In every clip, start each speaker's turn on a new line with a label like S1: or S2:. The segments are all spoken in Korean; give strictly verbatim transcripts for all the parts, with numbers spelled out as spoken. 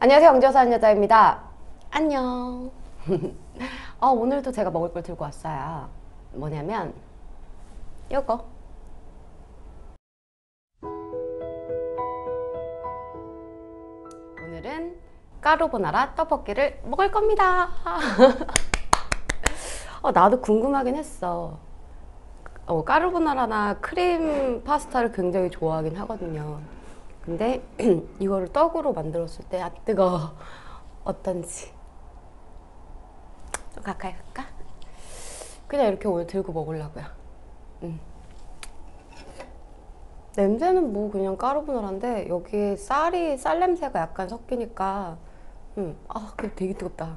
S1: 안녕하세요. 영지어 사는 여자입니다. 안녕. 어, 오늘도 제가 먹을 걸 들고 왔어요. 뭐냐면 이거. 오늘은 까르보나라 떡볶이를 먹을 겁니다. 어, 나도 궁금하긴 했어. 어, 까르보나라나 크림 파스타를 굉장히 좋아하긴 하거든요. 근데 이거를 떡으로 만들었을 때 아 뜨거워. 어떤지 좀 가까이 갈까? 그냥 이렇게 오늘 들고 먹으려고요. 음. 냄새는 뭐 그냥 까르보나라인데 여기에 쌀이 쌀 냄새가 약간 섞이니까 음, 아, 근데 되게 뜨겁다.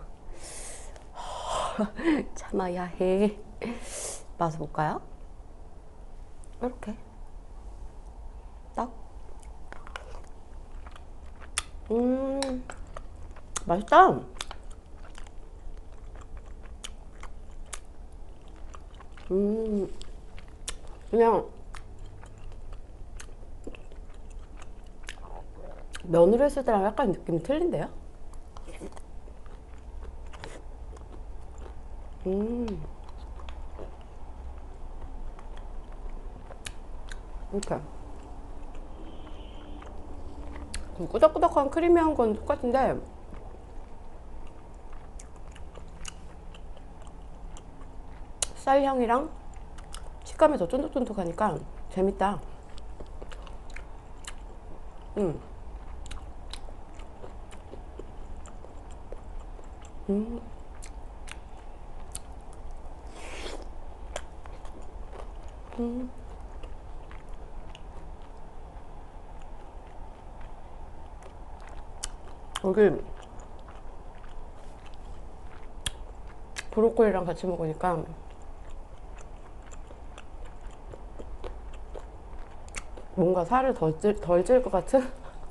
S1: 참아야 해. 맛을 볼까요? 이렇게 딱. 음, 맛있다. 음, 그냥 면으로 했을 때랑 약간 느낌이 틀린데요? 음, 이렇게 꾸덕꾸덕한 크리미한 건 똑같은데 쌀 향이랑 식감이 더 쫀득쫀득하니까 재밌다. 음, 음, 음. 여기 브로콜리랑 같이 먹으니까 뭔가 살을 덜 찔, 덜찔 것 같은?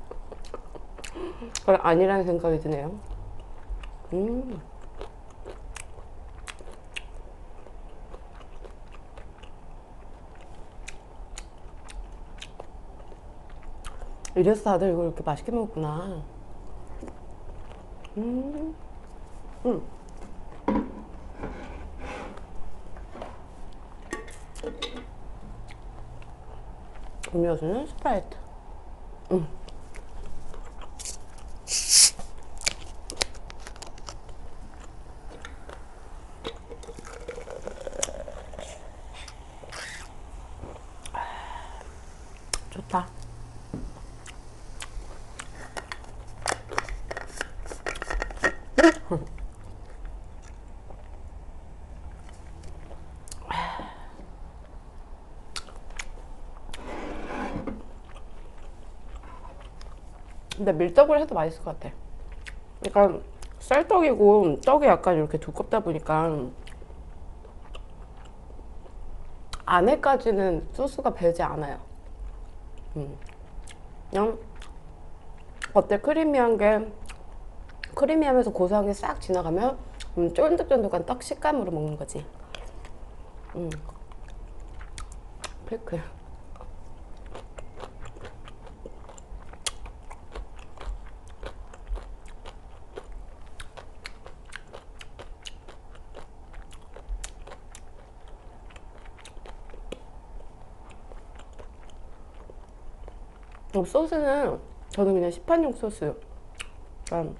S1: 그건 아니라는 생각이 드네요. 음, 이래서 다들 이걸 이렇게 맛있게 먹었구나. 음, 음. 음료수는 스프라이트. 음, 좋다. 근데 밀떡을 해도 맛있을 것 같아. 그러니까 쌀떡이고 떡이 약간 이렇게 두껍다 보니까 안에까지는 소스가 배지 않아요. 음, 그냥 겉에 크리미한 게 크리미하면서 고소한 게 싹 지나가면 음, 쫀득쫀득한 떡 식감으로 먹는 거지. 음, 피클. 소스는 저는 그냥 시판용 소스. 그러니까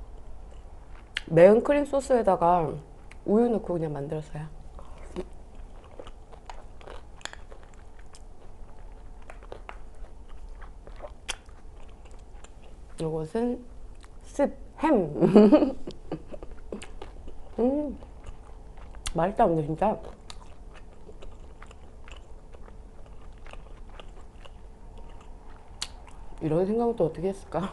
S1: 매운 크림 소스에다가 우유 넣고 그냥 만들었어요. 이것은 스팸. 음, 맛있다 근데 진짜. 이런 생각은 또 어떻게 했을까?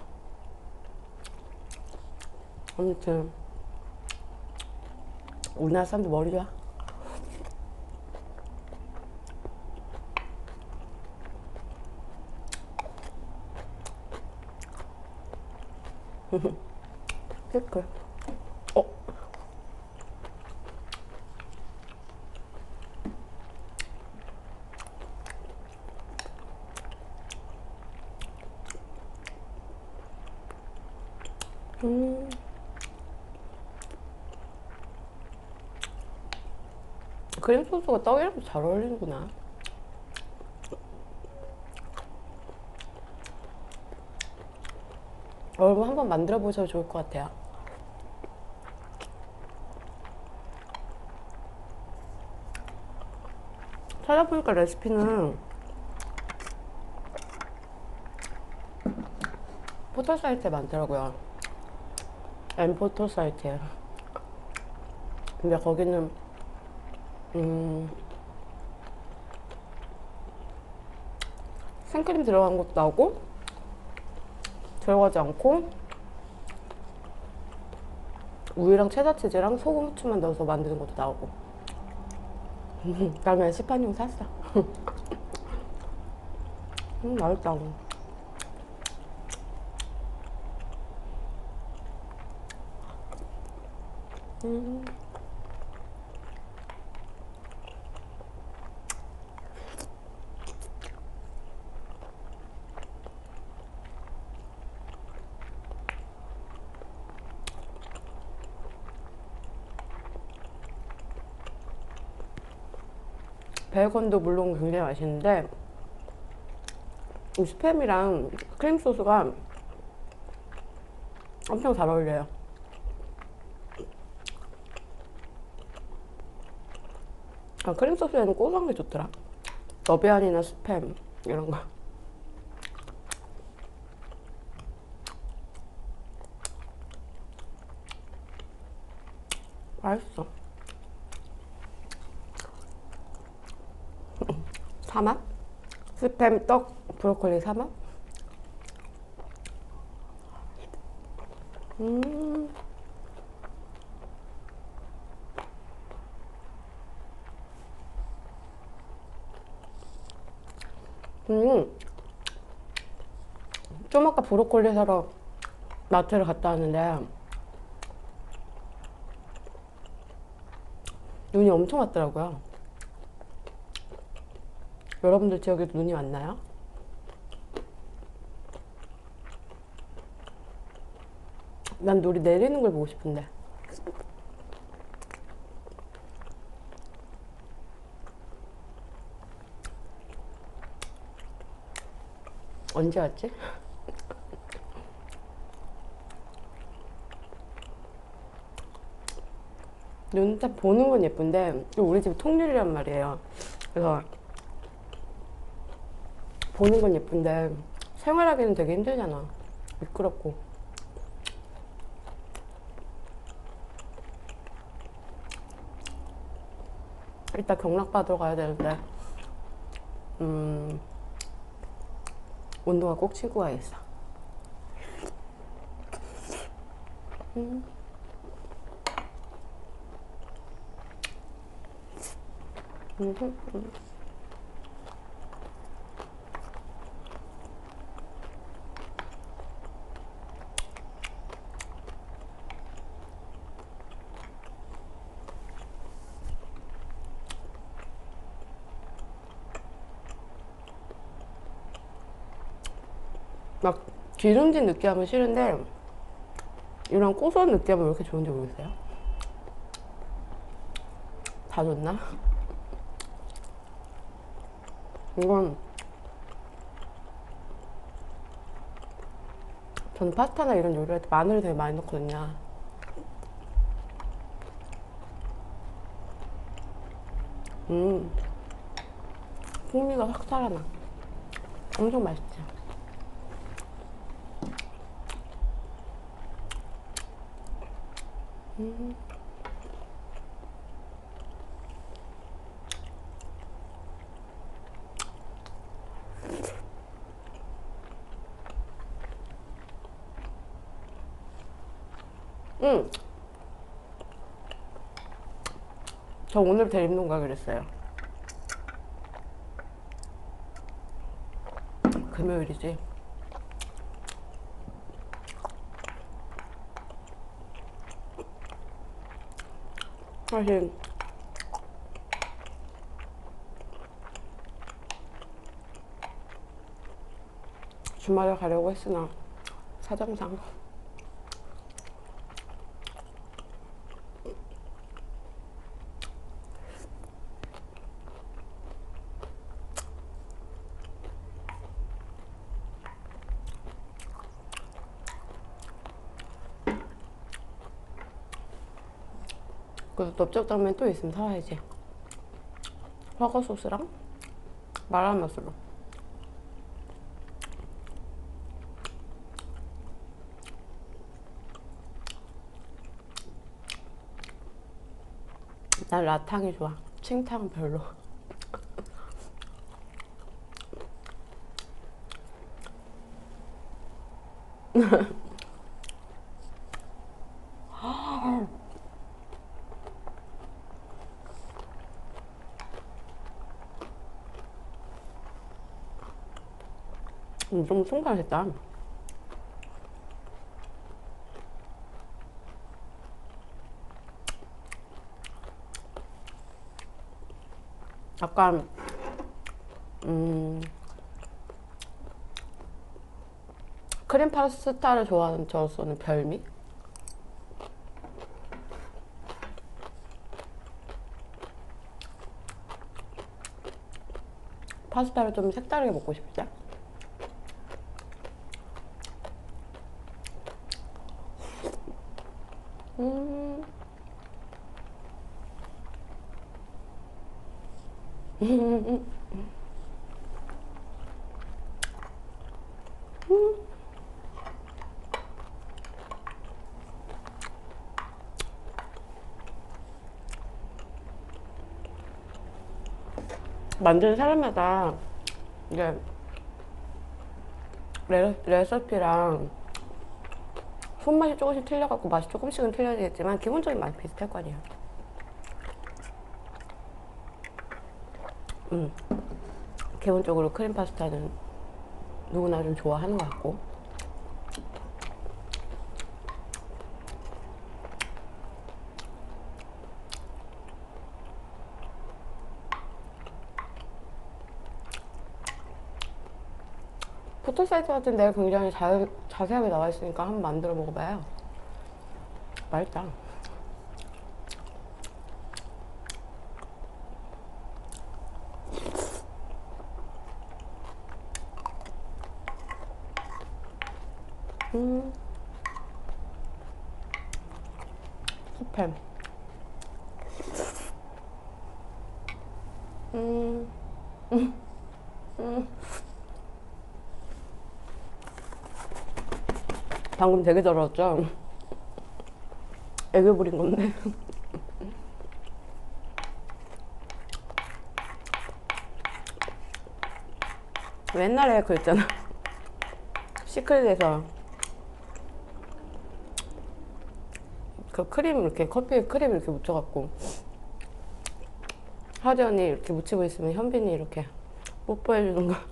S1: 아무튼 우리나라 사람들 머리 좋아. 피클. 어, 음. 크림 소스가 떡이랑 잘 어울리는구나. 여러분 한번 만들어 보셔도 좋을 것 같아요. 찾아보니까 레시피는 포털 사이트에 많더라고요. 엠포털 사이트에. 근데 거기는 음, 생크림 들어간 것도 나오고 들어가지 않고 우유랑 체다치즈랑 소금, 후추만 넣어서 만드는 것도 나오고. 나는 시판용 샀어. 음, 맛있다. 음. 베이컨도 물론 굉장히 맛있는데 이 스팸이랑 크림 소스가 엄청 잘 어울려요. 아, 크림 소스에는 고소한 게 좋더라. 너비안이나 스팸 이런 거. 맛있어. 삼합? 스팸, 떡, 브로콜리 삼합? 음. 음. 좀 아까 브로콜리 사러 마트를 갔다 왔는데 눈이 엄청 왔더라고요. 여러분들 지역에도 눈이 왔나요? 난 눈이 내리는 걸 보고 싶은데. 언제 왔지? 눈 딱 보는 건 예쁜데 우리 집 통유리란 말이에요. 그래서 보는 건 예쁜데 생활하기는 되게 힘들잖아. 미끄럽고. 이따 경락받으러 가야 되는데 음, 운동화 꼭 신고 가야겠어. 음. 음, 음. 막 기름진 느끼함은 싫은데 이런 고소한 느끼함은 왜 이렇게 좋은지 모르겠어요. 다 좋나? 이건 저는 파스타나 이런 요리할 때 마늘을 되게 많이 넣거든요. 음, 풍미가 확 살아나. 엄청 맛있지. 음. 음. 저 오늘 대림동 가기로 했어요. 금요일이지. 사실 주말에 가려고 했으나 사정상 그래서 넓적당면 또 있으면 사와야지. 허거 소스랑 마라맛으로. 난 라탕이 좋아. 칭탕 별로. 음, 좀 송달했다. 약간 음, 크림 파스타를 좋아하는 저로서는 별미? 파스타를 좀 색다르게 먹고 싶을 때? 음. 만드는 사람마다 이게 레, 레시피랑 손맛이 조금씩 틀려갖고 맛이 조금씩은 틀려지겠지만 기본적인 맛이 비슷할 거 아니에요. 음. 기본적으로 크림 파스타는 누구나 좀 좋아하는 것 같고. 포토 사이트 같은 데 굉장히 자, 자세하게 나와 있으니까 한번 만들어 먹어봐요. 맛있다. 음. 스팸. 음. 음. 음. 방금 되게 더러웠죠? 애교 부린 건데. 옛날에 그 있잖아. 시크릿에서 그 크림 이렇게 커피에 크림 이렇게 묻혀갖고 하전이 이렇게 묻히고 있으면 현빈이 이렇게 뽀뽀해주는 거.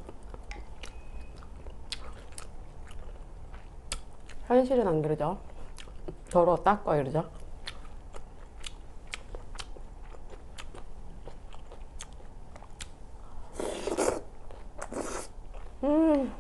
S1: 현실은 안 그러죠? 더러워 닦아 이러죠? 음.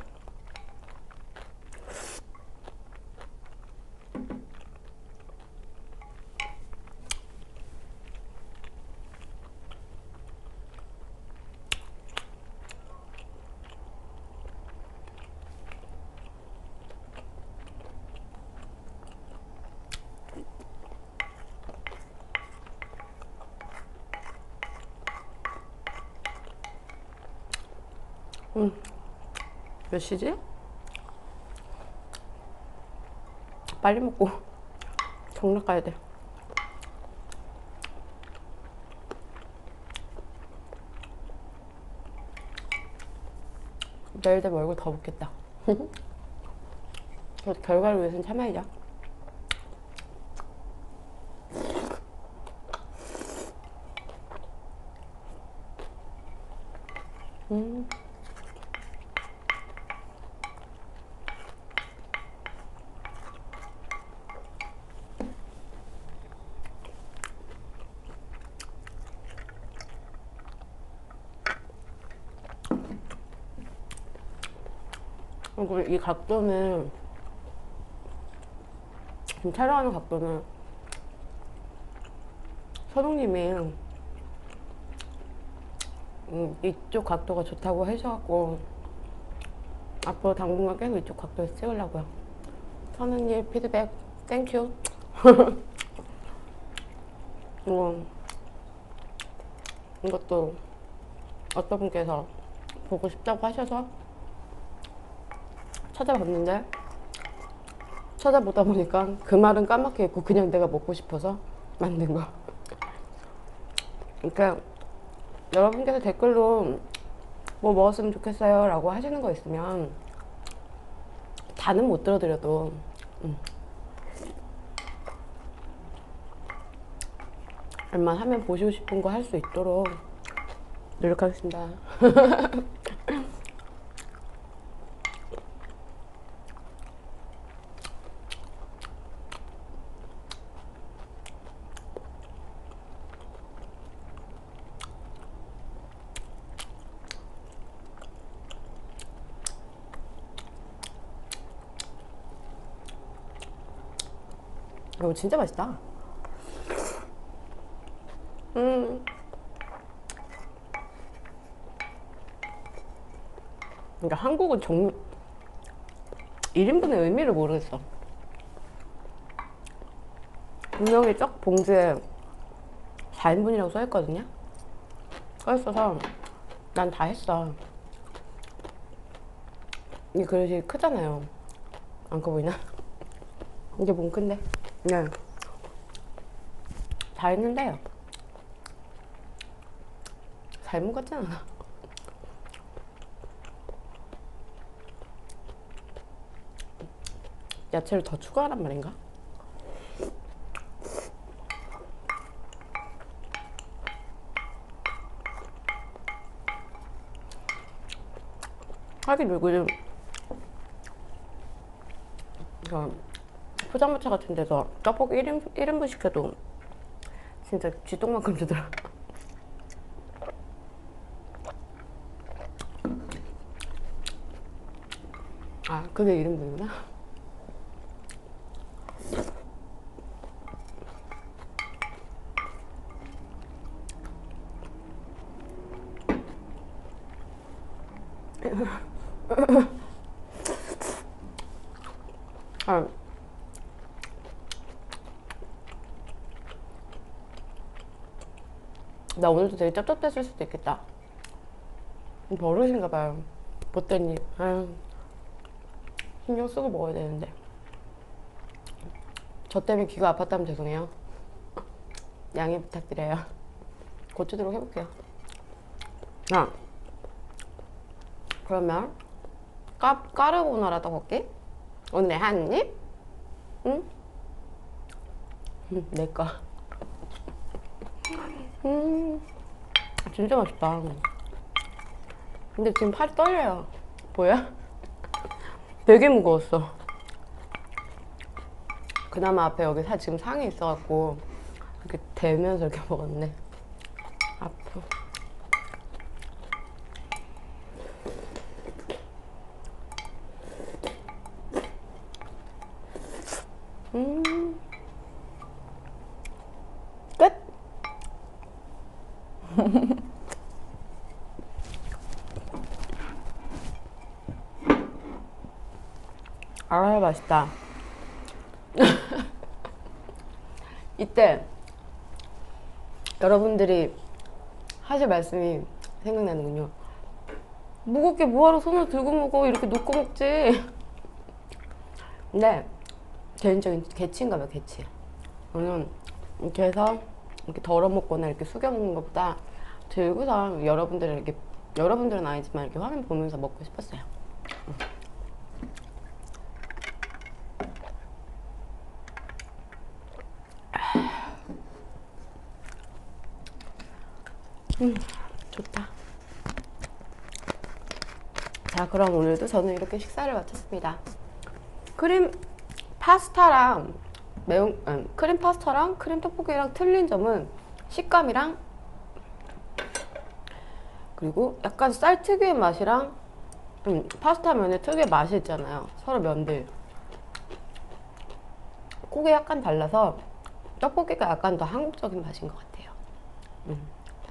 S1: 음. 몇 시지? 빨리 먹고 경락 가야 돼. 내일 되면 얼굴 더 붓겠다. 결과를 위해서는 참아야죠. 음. 그리고 이 각도는 지금 촬영하는 각도는 선웅님이 음, 이쪽 각도가 좋다고 하셔갖고 앞으로 당분간 계속 이쪽 각도에서 찍으려고요. 선웅님 피드백 땡큐. 이거, 이것도 어떤 분께서 보고 싶다고 하셔서 찾아봤는데, 찾아보다 보니까 그 말은 까맣게 있고 그냥 내가 먹고 싶어서 만든 거. 그러니까 여러분께서 댓글로 뭐 먹었으면 좋겠어요 라고 하시는 거 있으면 다는 못 들어드려도 음. 웬만하면 보시고 싶은 거 할 수 있도록 노력하겠습니다. 이거 진짜 맛있다. 음. 그러니까 한국은 정 일 인분의 의미를 모르겠어. 분명히 쩍 봉지에 사 인분이라고 써있거든요. 써있어서 난 다 했어. 이 그릇이 크잖아요. 안 커 보이나? 이게 뭔 큰데? 네. 다 했는데 잘 먹었진 않아. 야채를 더 추가하란 말인가? 하긴 요즘 포장마차 같은 데서 떡볶이 일 인, 일 인분 시켜도 진짜 쥐똥만큼 주더라. 아, 그게 일 인분이구나. 아, 나 오늘도 되게 쩝쩝댔을 수도 있겠다. 버릇인가 봐요. 못된 일. 아유, 신경 쓰고 먹어야 되는데. 저 때문에 귀가 아팠다면 죄송해요. 양해 부탁드려요. 고치도록 해볼게요. 아, 그러면 까, 까르보나라 떡볶이? 오늘 한 입? 응? 음, 내꺼. 음, 진짜 맛있다. 근데 지금 팔이 떨려요. 보여? 되게 무거웠어. 그나마 앞에 여기 사, 지금 상이 있어갖고 이렇게 대면서 이렇게 먹었네. 아프. 음. 끝! 아, 맛있다. 이때 여러분들이 하실 말씀이 생각나는군요. 무겁게 뭐하러 손을 들고 먹어? 이렇게 놓고 먹지. 근데 개인적인 개취인가 봐, 개취. 저는 이렇게 해서 이렇게 덜어 먹거나 이렇게 숙여 먹는 것보다 들고서 여러분들을 이렇게, 여러분들은 아니지만 이렇게 화면 보면서 먹고 싶었어요. 음, 좋다. 자, 그럼 오늘도 저는 이렇게 식사를 마쳤습니다. 크림 파스타랑 매운 음, 크림 파스타랑 크림 떡볶이랑 틀린 점은 식감이랑 그리고 약간 쌀 특유의 맛이랑 음, 파스타 면의 특유의 맛이 있잖아요. 서로 면들 그게 약간 달라서 떡볶이가 약간 더 한국적인 맛인 것 같아요. 음.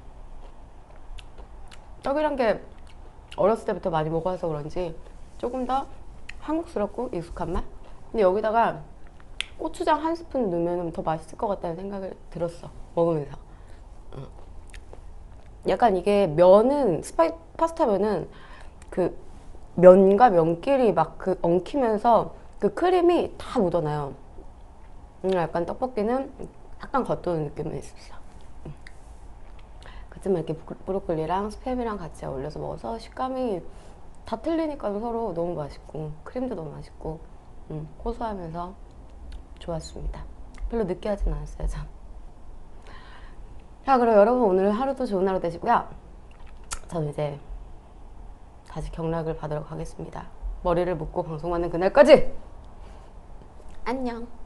S1: 떡이란 게 어렸을 때부터 많이 먹어서 그런지 조금 더 한국스럽고 익숙한 맛? 근데 여기다가 고추장 한 스푼 넣으면 더 맛있을 것 같다는 생각을 들었어, 먹으면서. 응. 약간 이게 면은 스파이 파스타면은 그 면과 면끼리 막 그 엉키면서 그 크림이 다 묻어나요. 음, 약간 떡볶이는 약간 겉도는 느낌이 있었어. 음. 그치만 이렇게 브로- 브로콜리랑 스팸이랑 같이 어울려서 먹어서 식감이 다 틀리니까 서로 너무 맛있고 크림도 너무 맛있고 음, 고소하면서 좋았습니다. 별로 느끼하진 않았어요, 전. 자, 그럼 여러분 오늘 하루도 좋은 하루 되시고요. 전 이제 다시 경락을 받으러 가겠습니다. 머리를 묶고 방송하는 그날까지 안녕.